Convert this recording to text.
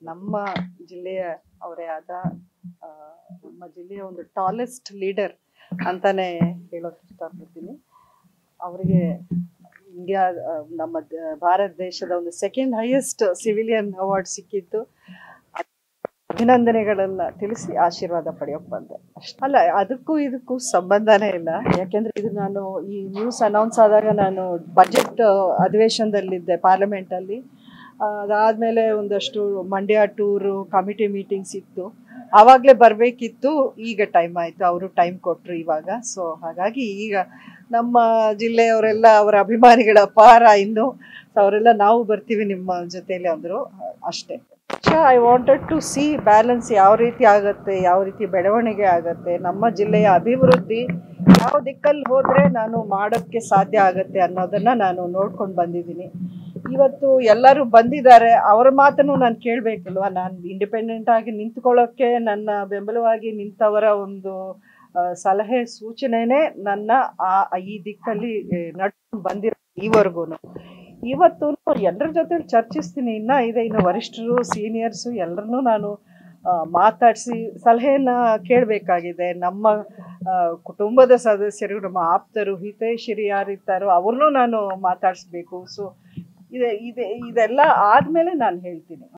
ನಮ್ಮ ಜಿಲ್ಲೆಯ ಅವರೇ ಆದ ನಮ್ಮ ಜಿಲ್ಲೆಯ ಒಂದು ಟಾಲೆಸ್ಟ್ ಲೀಡರ್ ಅಂತಾನೆ ಹೇಳೋಕೆ ಇಷ್ಟಪಡ್ತೀನಿ. ಅವರಿಗೆ ಇಂಡಿಯಾ ನಮ್ಮ ಭಾರತ ದೇಶದ ಒಂದು ಸೆಕೆಂಡ್ ಹೈಯೆಸ್ಟ್ ಸಿವಿಲಿಯನ್ ಅವಾರ್ಡ್ ಸಿಕ್ಕಿತ್ತು. ಅಭಿನಂದನೆಗಳನ್ನ ತಿಳಿಸಿ ಆಶೀರ್ವಾದ ಪಡೆಯೋಕೆ ಬಂದೆ ಅಷ್ಟೇ. ಅಲ್ಲ, ಅದಕ್ಕೂ ಇದಕ್ಕೂ ಸಂಬಂಧನೇ ಇಲ್ಲ. ಯಾಕೆಂದ್ರೆ ಇದು ನಾನು ಈ ನ್ಯೂಸ್ ಅನೌನ್ಸ್ ಆದಾಗ ನಾನು ಬಜೆಟ್ ಅಧಿವೇಶನದಲ್ಲಿದ್ದೆ ಪಾರ್ಲಿಮೆಂಟಲ್ಲಿ. ಅದಾದಮೇಲೆ ಒಂದಷ್ಟು ಮಂಡ್ಯ ಟೂರು ಕಮಿಟಿ ಮೀಟಿಂಗ್ಸ್ ಇತ್ತು, ಆವಾಗಲೇ ಬರಬೇಕಿತ್ತು. ಈಗ ಟೈಮ್ ಆಯಿತು, ಅವರು ಟೈಮ್ ಕೊಟ್ಟರು ಇವಾಗ. ಸೊ ಹಾಗಾಗಿ ಈಗ ನಮ್ಮ ಜಿಲ್ಲೆಯವರೆಲ್ಲ ಅವರ ಅಭಿಮಾನಿಗಳ ಅಪಾರ ಇನ್ನು. ಅವರೆಲ್ಲ ನಾವು ಬರ್ತೀವಿ ನಿಮ್ಮ ಜೊತೆಯಲ್ಲಿ ಅಂದರು ಅಷ್ಟೇ. I wanted to see balance ಯಾವ ರೀತಿ ಆಗುತ್ತೆ, ಯಾವ ರೀತಿ ಬೆಳವಣಿಗೆ ಆಗುತ್ತೆ, ನಮ್ಮ ಜಿಲ್ಲೆಯ ಅಭಿವೃದ್ಧಿ ಯಾವ ದಿಕ್ಕಲ್ಲಿ ಹೋದರೆ ನಾನು ಮಾಡೋಕ್ಕೆ ಸಾಧ್ಯ ಆಗುತ್ತೆ ಅನ್ನೋದನ್ನು ನಾನು ನೋಡ್ಕೊಂಡು ಬಂದಿದ್ದೀನಿ. ಇವತ್ತು ಎಲ್ಲರೂ ಬಂದಿದ್ದಾರೆ, ಅವರ ಮಾತನ್ನು ನಾನು ಕೇಳಬೇಕಲ್ವ. ನಾನು ಇಂಡಿಪೆಂಡೆಂಟ್ ಆಗಿ ನಿಂತ್ಕೊಳ್ಳೋಕ್ಕೆ ನನ್ನ ಬೆಂಬಲವಾಗಿ ನಿಂತವರ ಒಂದು ಸಲಹೆ ಸೂಚನೆನೇ ನನ್ನ ಈ ದಿಕ್ಕಲ್ಲಿ ನಡ್ಕೊಂಡು ಬಂದಿರೋ ಈವರೆಗೂ. ಇವತ್ತು ಎಲ್ಲರ ಜೊತೆ ಚರ್ಚಿಸ್ತೀನಿ. ಇನ್ನು ವರಿಷ್ಠರು ಸೀನಿಯರ್ಸು ಎಲ್ಲರನ್ನೂ ನಾನು ಮಾತಾಡಿಸಿ ಸಲಹೆಯನ್ನು ಕೇಳಬೇಕಾಗಿದೆ. ನಮ್ಮ ಕುಟುಂಬದ ಸದಸ್ಯರು, ನಮ್ಮ ಆಪ್ತರು, ಹಿತೈಷಿರು ಯಾರಿರ್ತಾರೋ ಅವ್ರನ್ನೂ ನಾನು ಮಾತಾಡಿಸ್ಬೇಕು. ಸೊ ಇದೆಲ್ಲ ಆದಮೇಲೆ ನಾನು ಹೇಳ್ತೀನಿ.